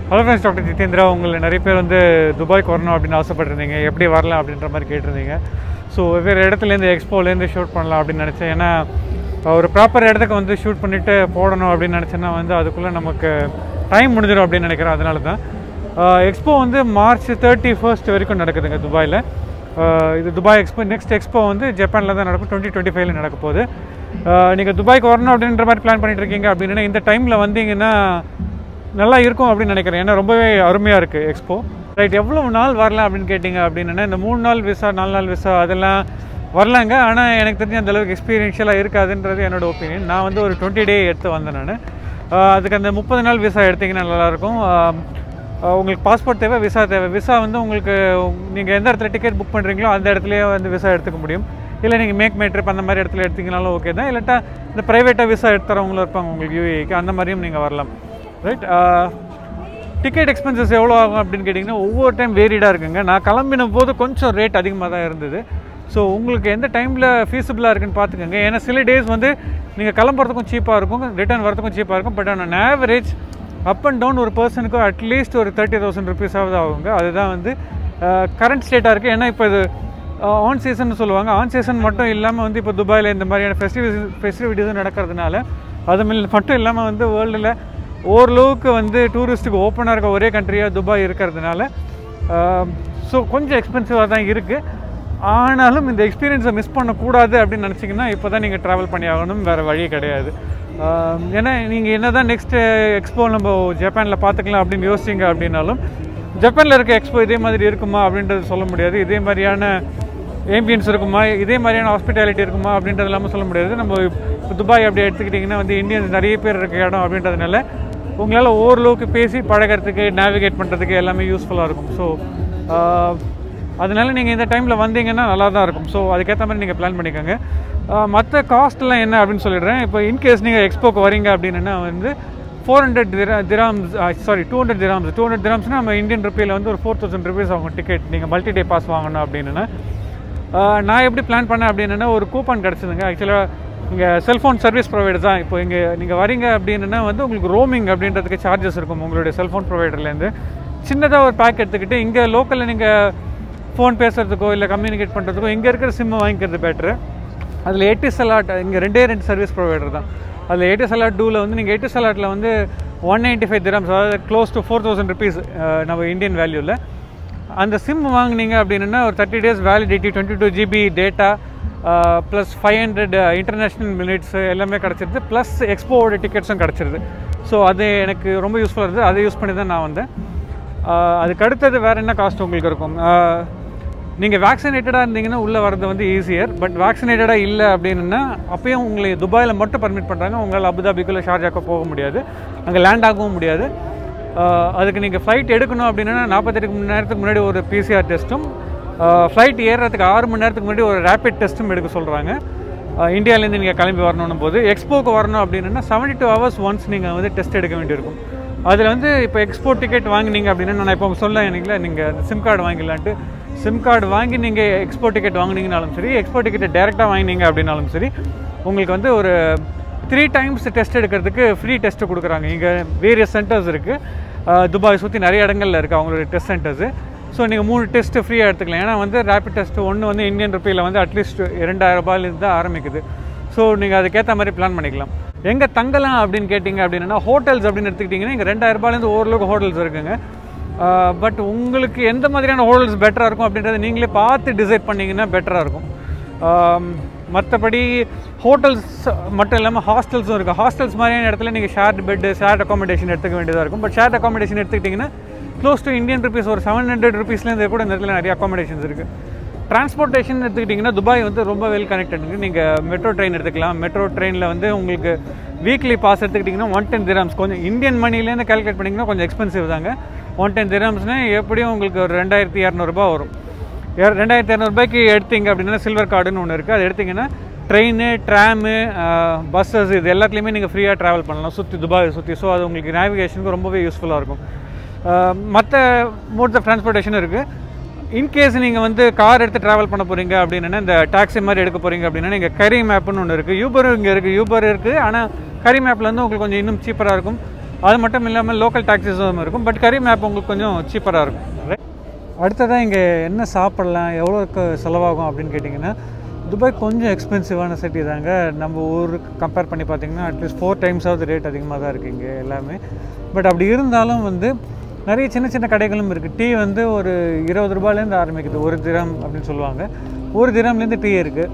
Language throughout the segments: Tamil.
Hello friends, Dr Jithendra. உங்களை நிறைய பேர் வந்து துபாய்க்கு வரணும் அப்படின்னு ஆசைப்பட்டிருந்தீங்க. எப்படி வரலாம் அப்படின்ற மாதிரி கேட்டிருந்தீங்க. ஸோ வெவ்வேறு இடத்துலேருந்து எக்ஸ்போலேருந்து ஷூட் பண்ணலாம் அப்படின்னு நினச்சேன். ஏன்னா ஒரு ப்ராப்பர் இடத்துக்கு வந்து ஷூட் பண்ணிவிட்டு போடணும் அப்படின்னு நினச்சேன்னா வந்து அதுக்குள்ளே நமக்கு டைம் முடிஞ்சிடும் அப்படின்னு நினைக்கிறேன். அதனால தான் எக்ஸ்போ வந்து March 31 வரைக்கும் நடக்குதுங்க துபாயில். இது துபாய் எக்ஸ்போ. நெக்ஸ்ட் எக்ஸ்போ வந்து ஜப்பானில் தான் நடக்கும். 2025 நடக்க போகுது. நீங்கள் துபாய்க்கு வரணும் அப்படின்ற மாதிரி பிளான் பண்ணிட்டு இருக்கீங்க அப்படின்னா இந்த டைமில் வந்தீங்கன்னா நல்லா இருக்கும் அப்படின்னு நினைக்கிறேன். ஏன்னா ரொம்பவே அருமையாக இருக்குது எக்ஸ்போ. ரைட், எவ்வளோ நாள் வரலாம் அப்படின்னு கேட்டிங்க அப்படின்னா இந்த 3 நாள் விசா 4 நாள் விசா அதெல்லாம் வரலாங்க. ஆனால் எனக்கு தெரிஞ்ச அந்தளவுக்கு எக்ஸ்பீரியன்ஷியலாக இருக்காதுன்றது என்னோடய ஒப்பீனியன். நான் வந்து ஒரு 20 டே எடுத்து வந்தேன் நான். அதுக்கு அந்த 30 நாள் விசா எடுத்திங்கன்னா நல்லாயிருக்கும். உங்களுக்கு பாஸ்போர்ட் தேவை, விசா தேவை. விசா வந்து உங்களுக்கு நீங்கள் எந்த இடத்துல டிக்கெட் புக் பண்ணுறீங்களோ அந்த இடத்துலையே வந்து விசா எடுத்துக்க முடியும். இல்லை நீங்கள் மேக் மை ட்ரிப் அந்த மாதிரி இடத்துல எடுத்திங்கனாலும் ஓகே தான். இல்லாட்டா இந்த ப்ரைவேட்டாக விசா எடுத்து தரவங்களும் இருப்பாங்க உங்களுக்கு யூஏக்கு, அந்த மாதிரியும் நீங்கள் வரலாம். ரைட், டிக்கெட் எக்ஸ்பென்சஸ் எவ்வளோ ஆகும் அப்படின்னு கேட்டிங்கன்னா ஒவ்வொரு டைம் வேரிடாக இருக்குங்க. நான் கிளம்பின போது கொஞ்சம் ரேட் அதிகமாக தான் இருந்தது. ஸோ உங்களுக்கு எந்த டைமில் ஃபீஸிபிளாக இருக்குன்னு பார்த்துக்கோங்க. ஏன்னா சில டேஸ் வந்து நீங்கள் கிளம்புறதுக்கும் சீப்பாக இருக்கும், ரிட்டர்ன் வரதுக்கும் சீப்பாக இருக்கும். பட் ஆனால் ஆவரேஜ் அப் அண்ட் டவுன் ஒரு பர்சனுக்கு அட்லீஸ்ட் ஒரு 30,000 ருபீஸாவது ஆகுங்க. அதுதான் வந்து கரண்ட் ஸ்டேட்டாக இருக்குது. ஏன்னா இப்போ இது ஆன் சீசன் சொல்லுவாங்க. ஆன் சீசன் மட்டும் இல்லாமல் வந்து இப்போ துபாயில் இந்த மாதிரியான ஃபெஸ்டிவிட்டிஸும் நடக்கிறதுனால அது மட்டும் இல்லாமல் வந்து வேர்ல்டில் ஓரளவுக்கு வந்து டூரிஸ்ட்டுக்கு ஓப்பனாக இருக்க ஒரே கண்ட்ரியாக துபாய் இருக்கிறதுனால ஸோ கொஞ்சம் எக்ஸ்பென்சிவாக தான் இருக்குது. ஆனாலும் இந்த எக்ஸ்பீரியன்ஸை மிஸ் பண்ணக்கூடாது அப்படின்னு நினச்சிங்கன்னா இப்போ தான் நீங்கள் ட்ராவல் பண்ணி ஆகணும், வேறு வழி கிடையாது. ஏன்னா நீங்கள் என்ன தான் நெக்ஸ்ட்டு எக்ஸ்போ நம்ம ஜப்பானில் பார்த்துக்கலாம் அப்படின்னு யோசிச்சிங்க அப்படின்னாலும் ஜப்பானில் இருக்க எக்ஸ்போ இதே மாதிரி இருக்குமா அப்படின்றது சொல்ல முடியாது. இதே மாதிரியான ஏம்பியன்ஸ் இருக்குமா, இதே மாதிரியான ஹாஸ்பிட்டாலிட்டி இருக்குமா அப்படின்றது இல்லாமல் சொல்ல முடியாது. நம்ம இப்போ துபாய் அப்படி எடுத்துக்கிட்டிங்கன்னா வந்து இந்தியன்ஸ் நிறைய பேர் இருக்க இடம் அப்படின்றதுனால உங்களால் ஓரளவுக்கு பேசி பழகிறதுக்கு, நேவிகேட் பண்ணுறதுக்கு எல்லாமே யூஸ்ஃபுல்லாக இருக்கும். ஸோ அதனால் நீங்கள் இந்த டைமில் வந்தீங்கன்னா நல்லா தான் இருக்கும். ஸோ அதுக்கேற்ற மாதிரி நீங்கள் பிளான் பண்ணிக்கோங்க. மற்ற காஸ்ட்லாம் என்ன அப்படின்னு சொல்லிடுறேன். இப்போ இன்கேஸ் நீங்கள் எக்ஸ்போக்கு வரீங்க அப்படின்னா வந்து 400 dirhams, 200 dirhams. 200 dirhamsனால் நம்ம இந்தியன் ருப்பியில் வந்து ஒரு 4,000 rupees ஆகும் டிக்கெட் நீங்கள் மல்டி டே பாஸ் வாங்கணும் அப்படின்னா. நான் எப்படி பிளான் பண்ணேன் அப்படின்னா ஒரு கூப்பன் கிடச்சிதுங்க. ஆக்சுவலாக இங்கே செல்ஃபோன் சர்வீஸ் ப்ரொவைடர் தான். இப்போ இங்கே நீங்கள் வரீங்க அப்படின்னா வந்து உங்களுக்கு ரோமிங் அப்படின்றதுக்கு சார்ஜஸ் இருக்கும் உங்களுடைய செல்ஃபோன் ப்ரொவைடர்லேருந்து. சின்னதாக ஒரு பேக் எடுத்துக்கிட்டு இங்கே லோக்கலில் நீங்கள் ஃபோன் பேசுகிறதுக்கோ இல்லை கம்யூனிகேட் பண்ணுறதுக்கோ இங்கே இருக்கிற சிம்மை வாங்கிக்கிறது பெட்ரு. அதில் எட்டிசலாட் இங்கே 2 சர்வீஸ் ப்ரொவைடர் தான். அதில் எட்டிசலாட் டூவில் வந்து நீங்கள் எட்டிசலாட்டில் வந்து 195 dirhams, அதாவது க்ளோஸ் டு 4,000 rupees நம்ம இந்தியன் வேல்யூவில் அந்த சிம் வாங்கினீங்க அப்படின்னா ஒரு 30 days validity, 22 GB data plus 500 international minutes எல்லாமே கிடச்சிருது. ப்ளஸ் எக்ஸ்போவோட டிக்கெட்ஸும் கிடச்சிருது. ஸோ அது எனக்கு ரொம்ப யூஸ்ஃபுல்லாக இருந்தது. அதை யூஸ் பண்ணி தான் நான் வந்தேன். அதுக்கு அடுத்தது வேறு என்ன காஸ்ட் உங்களுக்கு இருக்கும்? நீங்கள் வேக்சினேட்டடாக இருந்தீங்கன்னா உள்ளே வரது வந்து ஈஸியர். பட் வேக்சினேட்டடாக இல்லை அப்படின்னா அப்பயும் உங்களை துபாயில் மட்டும் பர்மிட் பண்ணுறாங்க. உங்களால் அபுதாபிக்குள்ளே ஷார்ஜாக்கோ போக முடியாது, அங்கே லேண்ட் ஆகவும் முடியாது. அதுக்கு நீங்கள் ஃப்ளைட் எடுக்கணும் அப்படின்னா 48 மணி நேரத்துக்கு முன்னாடி ஒரு PCR டெஸ்ட்டும், ஃப்ளைட் ஏறுறதுக்கு 6 மணி நேரத்துக்கு முன்னாடி ஒரு ரேபிட் டெஸ்ட்டும் எடுக்க சொல்கிறாங்க. இந்தியாவிலேருந்து நீங்கள் கிளம்பி வரணும் போது. எக்ஸ்போக்கு வரணும் அப்படின்னா 72 hours ஒன்ஸ் நீங்கள் வந்து டெஸ்ட் எடுக்க வேண்டியிருக்கும். அதில் வந்து இப்போ எக்ஸ்போ டிக்கெட் வாங்கினீங்க அப்படின்னா நான் இப்போ சொல்ல எனக்குல நீங்கள் சிம் கார்டு வாங்கிடலான்ட்டு சிம் கார்டு வாங்கி நீங்கள் எக்ஸ்போ டிக்கெட் வாங்கினீங்கனாலும் சரி, எக்ஸ்போ டிக்கெட்டை டேரெக்டாக வாங்கினீங்க அப்படின்னாலும் சரி, உங்களுக்கு வந்து ஒரு 3 times டெஸ்ட் எடுக்கிறதுக்கு ஃப்ரீ டெஸ்ட்டு கொடுக்குறாங்க. இங்கே வேரியஸ் சென்டர்ஸ் இருக்குது துபாய் சுற்றி நிறைய இடங்களில் இருக்குது அவங்களுடைய டெஸ்ட் சென்டர்ஸு. ஸோ நீங்கள் 3 டெஸ்ட்டு ஃப்ரீயாக எடுத்துக்கலாம். ஏன்னா வந்து ரேபிட் டெஸ்ட்டு ஒன்று வந்து இந்தியன் ருப்பியில் வந்து அட்லீஸ்ட் 2,000 ரூபாயிலேருந்து தான் ஆரம்பிக்குது. ஸோ நீங்கள் அதுக்கேற்ற மாதிரி பிளான் பண்ணிக்கலாம். எங்கே தங்கலாம் அப்படின்னு கேட்டிங்க அப்படின்னா ஹோட்டல்ஸ் அப்படின்னு எடுத்துக்கிட்டிங்கன்னா இங்கே 2,000 ரூபாயிலேருந்து ஓரளவுக்கு ஹோட்டல்ஸ் இருக்குங்க. பட் உங்களுக்கு எந்த மாதிரியான ஹோட்டல்ஸ் பெட்டராக இருக்கும் அப்படின்றத நீங்களே பார்த்து டிசைட் பண்ணிங்கன்னா பெட்டராக இருக்கும். மற்றபடி ஹோட்டல்ஸ் மட்டும் இல்லாமல் ஹாஸ்டல்ஸும் இருக்குது. ஹாஸ்டல்ஸ் மாதிரியான இடத்துல நீங்கள் ஷேர்ட் பெட்டு, ஷேர்ட் அக்காமடேஷன் எடுத்துக்க வேண்டியதாக இருக்கும். பட் ஷேர்ட் அக்காமடேஷன் எடுத்துக்கிட்டிங்கன்னா க்ளோஸ் டு இந்தியன் ருபீஸ் ஒரு 700 rupeesலேருந்து கூட இந்த இடத்துல நிறைய அக்காமடேஷன்ஸ் இருக்குது. டிரான்ஸ்போர்ட்டேஷன் எடுத்துக்கிட்டிங்கன்னா துபாய் வந்து ரொம்ப வெல் கனெக்டட். நீங்கள் மெட்ரோ ட்ரெயின் எடுத்துக்கலாம். மெட்ரோ ட்ரெயினில் வந்து உங்களுக்கு வீக்லி பாஸ் எடுத்துக்கிட்டிங்கன்னா 110 dirhams. கொஞ்சம் இந்தியன் மணிலேருந்து கால்குலேட் பண்ணிங்கன்னா கொஞ்சம் எக்ஸ்பென்சிவ் தாங்க. 110 dirhamsனால் எப்படியும் உங்களுக்கு ஒரு 2,200 ரூபா வரும். 2,200 ரூபாய்க்கு எடுத்தீங்க அப்படின்னா சில்வர் கார்டுன்னு ஒன்று இருக்குது. அது எடுத்திங்கன்னா ட்ரெயின், ட்ராமு, பஸ்ஸஸ் இது எல்லாத்துலேயுமே நீங்கள் ஃப்ரீயாக ட்ராவல் பண்ணலாம் துபாயை சுற்றி. ஸோ அது உங்களுக்கு நேவிகேஷனுக்கு ரொம்பவே யூஸ்ஃபுல்லாக இருக்கும். மற்ற மோட்ஸ் ஆஃப் டிரான்ஸ்போர்ட்டேஷனும் இருக்குது. இன்கேஸ் நீங்கள் வந்து கார் எடுத்து ட்ராவல் பண்ண போகிறீங்க அப்படின்னா இந்த டாக்ஸி மாதிரி எடுக்க போகிறீங்க அப்படின்னா நீங்கள் கரி மேப்னு ஒன்று இருக்குது. யூபரும் இங்கே இருக்குது. யூபர் இருக்குது, ஆனால் கரி மேப்பில் வந்து உங்களுக்கு கொஞ்சம் இன்னும் சீப்பராக இருக்கும். அது மட்டும் இல்லாமல் லோக்கல் டாக்ஸிஸும் இருக்கும். பட் கரி மேப் உங்களுக்கு கொஞ்சம் சீப்பராக இருக்கும். அடுத்ததான் இங்கே என்ன சாப்பிட்லாம், எவ்வளோக்கு செலவாகும் அப்படின்னு கேட்டிங்கன்னா, துபாய் கொஞ்சம் எக்ஸ்பென்சிவான சிட்டி தாங்க. நம்ம ஊருக்கு கம்பேர் பண்ணி பார்த்திங்கன்னா அட்லீஸ்ட் 4 டைம்ஸாவது ரேட் அதிகமாக தான் இருக்குது இங்கே எல்லாமே. பட் அப்படி இருந்தாலும் வந்து நிறைய சின்ன சின்ன கடைகளும் இருக்குது. டீ வந்து ஒரு 20 ரூபாயிலேருந்து ஆரம்பிக்குது, 1 திரம் அப்படின்னு சொல்லுவாங்க. 1 திரம்லேருந்து டீ இருக்குது.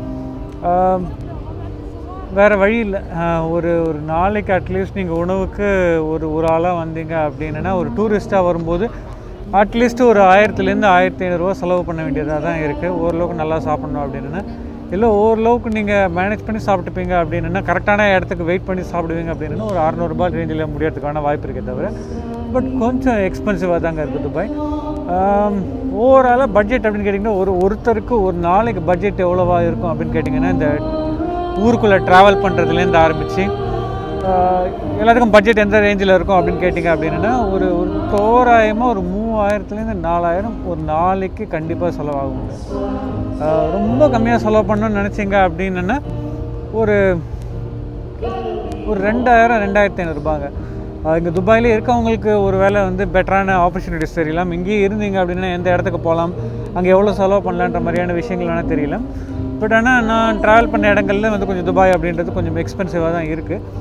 வேறு வழி இல்லை. ஒரு நாளைக்கு அட்லீஸ்ட் நீங்கள் உணவுக்கு ஒரு ஆளாக வந்தீங்க அப்படின்னா, ஒரு டூரிஸ்ட்டாக வரும்போது அட்லீஸ்ட் ஒரு 1000லேருந்து 1500 ரூபா செலவு பண்ண வேண்டியதாக தான் இருக்குது. ஓரளவுக்கு நல்லா சாப்பிட்ணும் அப்படின்னா. இல்லை ஓரளவுக்கு நீங்கள் மேனேஜ் பண்ணி சாப்பிட்டுப்பீங்க அப்படின்னா, கரெக்டான இடத்துக்கு வெயிட் பண்ணி சாப்பிடுவீங்க அப்படின்னா ஒரு 600 ரூபாய் ரேஞ்சில் முடியறதுக்கான வாய்ப்பு இருக்கே தவிர, பட் கொஞ்சம் எக்ஸ்பென்சிவாக தாங்க இருக்குது துபாய். ஓவராலாக பட்ஜெட் அப்படின்னு கேட்டிங்கன்னா, ஒருத்தருக்கு ஒரு நாளைக்கு பட்ஜெட் எவ்வளோவா இருக்கும் அப்படின்னு கேட்டிங்கன்னா, இந்த ஊருக்குள்ளே ட்ராவல் பண்ணுறதுலேருந்து ஆரம்பித்து எல்லாத்துக்கும் பட்ஜெட் எந்த ரேஞ்சில் இருக்கும் அப்படின்னு கேட்டிங்க அப்படின்னா, ஒரு தோராயமாக ஒரு 3000லேருந்து 4000 ஒரு நாளைக்கு கண்டிப்பாக செலவாகும். ரொம்ப கம்மியாக செலவு பண்ணணும்னு நினச்சிங்க அப்படின்னா ஒரு 2000 2500 ரூபாங்க. இங்கே துபாயிலே இருக்கவங்களுக்கு ஒரு வேளை வந்து பெட்டரான ஆப்பர்ச்சுனிட்டிஸ் தெரியலாம். இங்கேயே இருந்தீங்க அப்படின்னா எந்த இடத்துக்கு போகலாம், அங்கே எவ்வளோ செலவு பண்ணலான்ற மாதிரியான விஷயங்கள் வேணால் தெரியல. பட் ஆனால் நான் ட்ராவல் பண்ண இடங்கள்ல வந்து கொஞ்சம் துபாய் அப்படின்றது கொஞ்சம் எக்ஸ்பென்சிவாக தான் இருக்குது.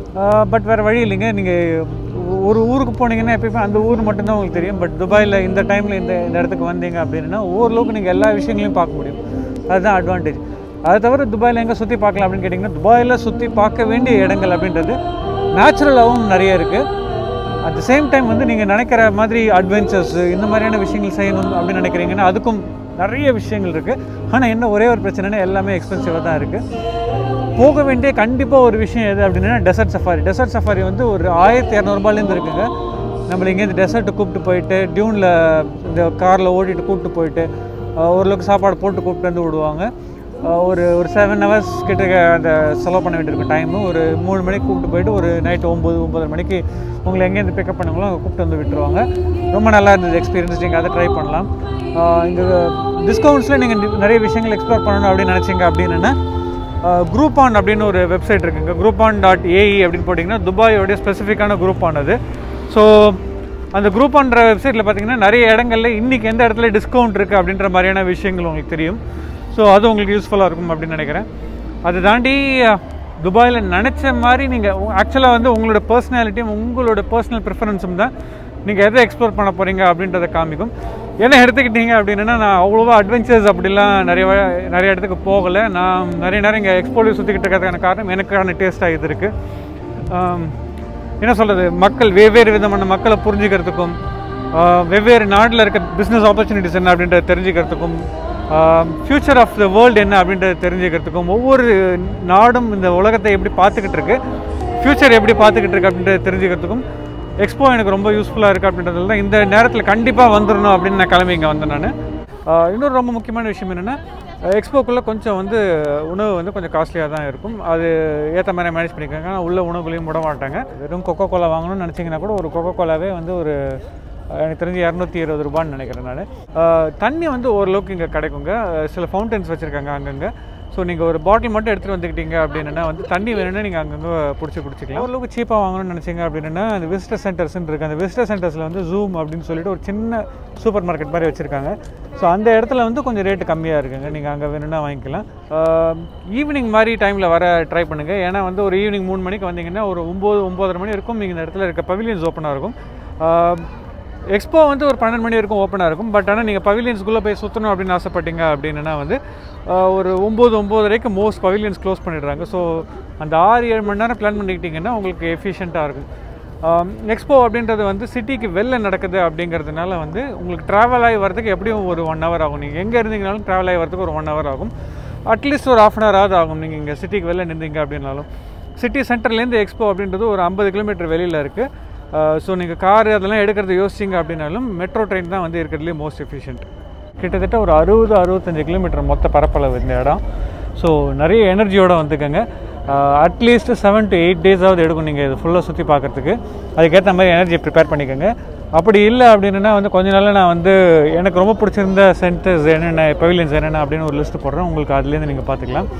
பட் வேறு வழி இல்லைங்க. நீங்கள் ஒரு ஊருக்கு போனீங்கன்னா எப்பயுமே அந்த ஊர் மட்டும்தான் உங்களுக்கு தெரியும். பட் துபாயில் இந்த டைமில் இந்த இடத்துக்கு வந்தீங்க அப்படின்னா ஓரளவுக்கு நீங்கள் எல்லா விஷயங்களையும் பார்க்க முடியும். அதுதான் அட்வான்டேஜ். அதை தவிர துபாயில் எங்கே சுற்றி பார்க்கலாம் அப்படின்னு கேட்டிங்கன்னா, துபாயில் சுற்றி பார்க்க வேண்டிய இடங்கள் அப்படின்றது நேச்சுரலாகவும் நிறைய இருக்குது. அட் த சேம் டைம் வந்து நீங்கள் நினைக்கிற மாதிரி அட்வென்ச்சர்ஸ் இந்த மாதிரியான விஷயங்கள் செய்யணும் அப்படின்னு நினைக்கிறீங்கன்னா அதுக்கும் நிறைய விஷயங்கள் இருக்குது. ஆனால் என்ன ஒரே ஒரு பிரச்சனைனா எல்லாமே எக்ஸ்பென்சிவாக தான் இருக்குது. போக வேண்டிய கண்டிப்பாக ஒரு விஷயம் எது அப்படின்னா டெசர்ட் சஃபாரி. டெசர்ட் சஃபாரி வந்து ஒரு 1200 ரூபாயிலேருந்து இருக்குங்க. நம்மளை இங்கேருந்து டெசர்ட்டு கூப்பிட்டு போயிட்டு டியூனில் இந்த காரில் ஓட்டிகிட்டு கூப்பிட்டு போயிட்டு ஓரளவுக்கு சாப்பாடு போட்டு கூப்பிட்டு வந்து விடுவாங்க. ஒரு 7 ஹவர்ஸ் கிட்ட அந்த செலவு பண்ண வேண்டியிருக்கும் டைமு. ஒரு 3 மணிக்கு கூப்பிட்டு போயிட்டு ஒரு நைட்டு 9-9:30 மணிக்கு உங்களை எங்கேருந்து பிக்கப் பண்ணுங்களோ அங்கே கூப்பிட்டு வந்து விட்டுருவாங்க. ரொம்ப நல்லா இருந்தது எக்ஸ்பீரியன்ஸ். நீங்கள் அதை ட்ரை பண்ணலாம். இந்த டிஸ்கவுண்ட்ஸில் நீங்கள் நிறைய விஷயங்கள் எக்ஸ்ப்ளோர் பண்ணணும் அப்படின்னு நினச்சிங்க அப்படின்னா, குரூப்பான் அப்படின்னு ஒரு வெப்சைட் இருக்குங்க. groupon.ae அப்படின்னு போட்டிங்கன்னா துபாயோடைய ஸ்பெசிஃபிக்கான குரூப்பான் அது. ஸோ அந்த குரூப்பான்ற வெப்சைட்டில் பார்த்தீங்கன்னா நிறைய இடங்களில் இன்றைக்கி எந்த இடத்துல டிஸ்கவுண்ட் இருக்குது அப்படின்ற மாதிரியான விஷயங்கள் உங்களுக்கு தெரியும். ஸோ அது உங்களுக்கு யூஸ்ஃபுல்லாக இருக்கும் அப்படின்னு நினைக்கிறேன். அதை தாண்டி துபாயில் நினச்ச மாதிரி நீங்கள் ஆக்சுவலாக வந்து உங்களோட பர்சனாலிட்டியும் உங்களோட பர்சனல் ப்ரிஃபரன்ஸும் தான் நீங்கள் எதை எக்ஸ்ப்ளோர் பண்ண போகிறீங்க அப்படின்றத காமிக்கும். என்ன எடுத்துக்கிட்டீங்க அப்படின்னா, நான் அவ்வளோவா அட்வென்ச்சர்ஸ் அப்படிலாம் நிறைய இடத்துக்கு போகலை. நான் நிறைய நேரம் இங்கே எக்ஸ்போர்ட் சுற்றிக்கிட்டு இருக்கிறதுக்கான காரணம் எனக்கான டேஸ்ட்டாக இது இருக்குது. என்ன சொல்கிறது, மக்கள் வெவ்வேறு விதமான மக்களை புரிஞ்சுக்கிறதுக்கும் வெவ்வேறு நாட்டில் இருக்க பிஸ்னஸ் ஆப்பர்ச்சுனிட்டிஸ் என்ன அப்படின்றத தெரிஞ்சுக்கிறதுக்கும் ஃப்யூச்சர் ஆஃப் த வேர்ல்டு என்ன அப்படின்றத தெரிஞ்சுக்கிறதுக்கும் ஒவ்வொரு நாடும் இந்த உலகத்தை எப்படி பார்த்துக்கிட்டு இருக்கு, ஃப்யூச்சர் எப்படி பார்த்துக்கிட்டு இருக்கு அப்படின்றத தெரிஞ்சுக்கிறதுக்கும் எக்ஸ்போ எனக்கு ரொம்ப யூஸ்ஃபுல்லாக இருக்குது அப்படின்றதுல தான் இந்த நேரத்தில் கண்டிப்பாக வந்துடணும் அப்படின்னு நான் கிளம்பி இங்கே வந்தேன் நான். இன்னொரு ரொம்ப முக்கியமான விஷயம் என்னென்னா, எக்ஸ்போக்குள்ளே கொஞ்சம் வந்து உணவு வந்து கொஞ்சம் காஸ்ட்லியாக தான் இருக்கும். அது ஏற்ற மாதிரி மேனேஜ் பண்ணிக்கோங்க. ஆனால் உள்ள உணவுகளையும் விட மாட்டாங்க. வெறும் கொக்கோ கோலா வாங்கணும்னு நினச்சிங்கன்னா கூட ஒரு கொக்கோ கோலாவே வந்து ஒரு எனக்கு தெரிஞ்சு 220 ரூபான்னு நினைக்கிறேன் நான். தண்ணி வந்து ஓரளவுக்கு இங்கே கிடைக்குங்க. சில ஃபவுண்டன்ஸ் வச்சுருக்காங்க அங்கங்கே. ஸோ நீங்கள் ஒரு பாட்டில் மட்டும் எடுத்துகிட்டு வந்துக்கிட்டீங்க அப்படின்னா வந்து தண்ணி வேணும்னா நீங்கள் அங்கங்கே பிடிச்சி குடிச்சிக்கலாம். ஓரளவுக்கு சீப்பாக வாங்கணும்னு நினச்சிங்க அப்படின்னா அந்த விசிட்டர் சென்டர்ஸ்ன்னு இருக்குது. அந்த விசிட்டர் சென்டர்ஸில் வந்து ஜூம் அப்படின்னு சொல்லிட்டு ஒரு சின்ன சூப்பர் மார்க்கெட் மாதிரி வச்சுருக்காங்க. ஸோ அந்த இடத்துல வந்து கொஞ்சம் ரேட்டு கம்மியாக இருக்குங்க. நீங்கள் அங்கே வேணும்னா வாங்கிக்கலாம். ஈவினிங் மாதிரி டைமில் வர ட்ரை பண்ணுங்கள். ஏன்னா வந்து ஒரு ஈவினிங் 3 மணிக்கு வந்தீங்கன்னா ஒரு 9-9:30 மணி இருக்கும். நீங்கள் இந்த இடத்துல இருக்க பவிலியன்ஸ் ஓப்பனாக இருக்கும். எக்ஸ்போ வந்து ஒரு 12 மணி வரைக்கும் ஓப்பனாக இருக்கும். பட் ஆனால் நீங்கள் பவிலியன்ஸ்குள்ளே போய் சுற்றணும் அப்படின்னு ஆசைப்பட்டீங்க அப்படின்னா வந்து ஒரு 9-9:30 மோஸ்ட் பவிலியன்ஸ் க்ளோஸ் பண்ணிடுறாங்க. ஸோ அந்த 6-7 மணி நேரம் பிளான் பண்ணிக்கிட்டிங்கன்னா உங்களுக்கு எஃபிஷியண்ட்டாக இருக்கும். எக்ஸ்போ அப்படின்றது வந்து சிட்டிக்கு வெளில நடக்குது அப்படிங்கிறதுனால வந்து உங்களுக்கு ட்ராவல் ஆகி வரதுக்கு எப்படியும் ஒரு 1 ஹவர் ஆகும். நீங்கள் எங்கே இருந்தீங்கனாலும் ட்ராவல் ஆகி வரதுக்கு ஒரு 1 ஹவர் ஆகும். அட்லீஸ்ட் ஒரு 1/2 ஹவராவது ஆகும் நீங்கள் இங்கே சிட்டிக்கு வெளில நின்றீங்க அப்படின்னாலும். சிட்டி சென்டர்லேருந்து எக்ஸ்போ அப்படின்றது ஒரு 50 கிலோமீட்டர் வெளியில் இருக்குது. ஸோ நீங்கள் காரு அதெல்லாம் எடுக்கிறது யோசிச்சிங்க அப்படின்னாலும் மெட்ரோ ட்ரெயின் தான் வந்து இருக்கிறதுலே மோஸ்ட் எஃபிஷியன்ட். கிட்டத்தட்ட ஒரு 60-65 கிலோமீட்டர் மொத்த பரப்பளவு இந்த இடம். ஸோ நிறைய எனர்ஜியோடு வந்துக்கங்க. அட்லீஸ்ட் 7 to 8 டேஸாவது எடுக்கும் நீங்கள் இது ஃபுல்லாக சுற்றி பார்க்குறதுக்கு. அதுக்கேற்ற மாதிரி எனர்ஜியை ப்ரிப்பேர் பண்ணிக்கோங்க. அப்படி இல்லை அப்படின்னா வந்து கொஞ்ச நாளில் நான் வந்து எனக்கு ரொம்ப பிடிச்சிருந்த சென்டர்ஸ் என்னென்ன பவிலியன்ஸ் என்னென்ன அப்படின்னு ஒரு லிஸ்ட்டு போடுறேன். உங்களுக்கு அதுலேருந்து நீங்கள் பார்த்துக்கலாம்.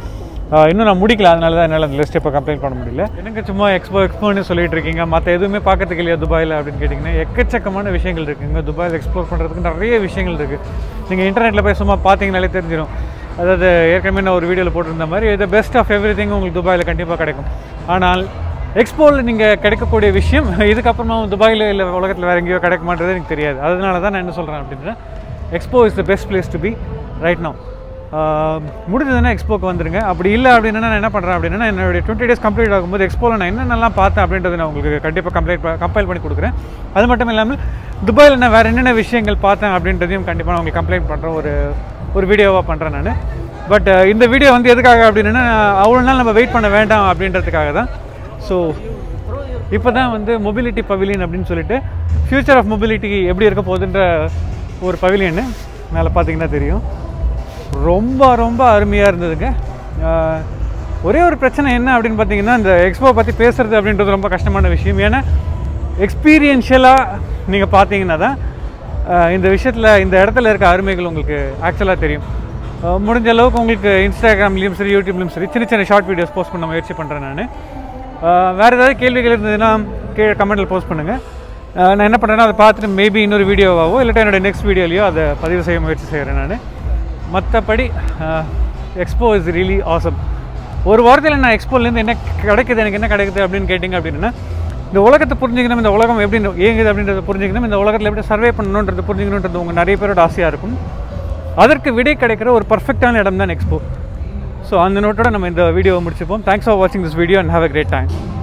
இன்னும் நான் முடிக்கல, அதனால தான் என்னால் அந்த லிஸ்ட் இப்போ கம்ப்ளைண்ட் பண்ண முடியல. எனக்கு சும்மா எக்ஸ்போன்னு சொல்லிட்டு இருக்கீங்க, மற்ற எதுவுமே பார்க்கறதுக்கு இல்லையா துபாயில் அப்படின்னு கேட்டிங்கன்னா எக்கச்சக்கமான விஷயங்கள் இருக்குங்க. துபாயில் எக்ஸ்ப்ளோர் பண்ணுறதுக்கு நிறைய விஷயங்கள் இருக்குது. நீங்கள் இன்டர்நெட்டில் போய் சும்மா பார்த்தீங்கனாலே தெரிஞ்சிடும். அதாவது ஏற்கனவே நான் ஒரு வீடியோவில் போட்டிருந்த மாதிரி இது பெஸ்ட் ஆஃப் எவ்ரி திங் உங்களுக்கு துபாயில் கண்டிப்பாக கிடைக்கும். ஆனால் எக்ஸ்போவில் நீங்கள் கிடைக்கக்கூடிய விஷயம் இதுக்கப்புறமா துபாயில் இல்லை உலகத்தில் வேறு எங்கேயோ கிடைக்க மாட்டேறது எனக்கு தெரியாது. அதனால தான் நான் என்ன சொல்கிறேன் அப்படின்னா Expo is the best place to be right now. முடிஞ்சதுன்னா எக்ஸ்போக்கு வந்துருங்க. அப்படி இல்லை அப்படின்னா நான் என்ன பண்ணுறேன் அப்படின்னா என்னுடைய 20 days கம்ப்ளீட் ஆகும்போது எக்ஸ்போவில் நான் என்னென்னலாம் பார்த்தேன் அப்படின்றத நான் உங்களுக்கு கண்டிப்பாக கம்பைல் பண்ணி கொடுக்குறேன். அது மட்டும் இல்லாமல் துபாயில் நான் வேறு என்னென்ன விஷயங்கள் பார்த்தேன் அப்படின்றதையும் கண்டிப்பாக நான் உங்களுக்கு கம்ப்ளைண்ட் பண்ணுறேன், ஒரு வீடியோவாக பண்ணுறேன் நான். பட் இந்த வீடியோ வந்து எதுக்காக அப்படின்னா அவ்வளோ நாள் நம்ம வெயிட் பண்ண வேண்டாம் அப்படின்றதுக்காக தான். ஸோ இப்போ தான் வந்து மொபிலிட்டி பவிலியன் அப்படின்னு சொல்லிட்டு ஃப்யூச்சர் ஆஃப் மொபிலிட்டி எப்படி இருக்க போகுதுன்ற ஒரு பவிலியன்னு மேலே பார்த்தீங்கன்னா தெரியும். ரொம்ப ரொம்ப அருமையாக இருந்ததுங்க. ஒரே ஒரு பிரச்சனை என்ன அப்படின்னு பார்த்தீங்கன்னா இந்த எக்ஸ்போ பற்றி பேசுகிறது அப்படின்றது ரொம்ப கஷ்டமான விஷயம். ஏன்னா எக்ஸ்பீரியன்ஷியலாக நீங்கள் பார்த்தீங்கன்னா தான் இந்த விஷயத்தில் இந்த இடத்துல இருக்க அருமைகள் உங்களுக்கு ஆக்சுவலாக தெரியும். முடிஞ்ச அளவுக்கு உங்களுக்கு இன்ஸ்டாகிராம்லேயும் சரி யூடியூப்லேயும் சரி சின்ன சின்ன ஷார்ட் வீடியோஸ் போஸ்ட் பண்ண முயற்சி பண்ணுறேன் நான். வேறு ஏதாவது கேள்விகள் இருந்ததுன்னா கீழே கமெண்ட்டில் போஸ்ட் பண்ணுங்கள். நான் என்ன பண்ணுறேன்னா அதை பார்த்துட்டு மேபி இன்னொரு வீடியோவாகவோ இல்லாட்டா என்னோடய நெக்ஸ்ட் வீடியோலையோ அதை பதிவு செய்ய முயற்சி செய்கிறேன் நான். மற்றபடி எக்ஸ்போ இஸ் ரியலி ஆசம். ஒரு வாரத்தில் நான் எக்ஸ்போலேருந்து என்ன கிடைக்குது, எனக்கு என்ன கிடைக்குது அப்படின்னு கேட்டிங்க அப்படின்னா இந்த உலகத்தை புரிஞ்சிக்கணும், இந்த உலகம் எப்படி இயங்குது அப்படின்றத புரிஞ்சிக்கணும், இந்த உலகத்தில் எப்படி சர்வே பண்ணணுன்றது புரிஞ்சிக்கணுன்றது உங்கள் நிறைய பேரோட ஆசையாக இருக்கும். அதற்கு விடை கிடைக்கிற ஒரு பர்ஃபெக்டான இடம் தான் எக்ஸ்போ. ஸோ அந்த நோட்டோட நம்ம இந்த வீடியோவை முடிச்சுப்போம். தேங்க்ஸ் ஃபார் வாட்சிங் this video and have a great time.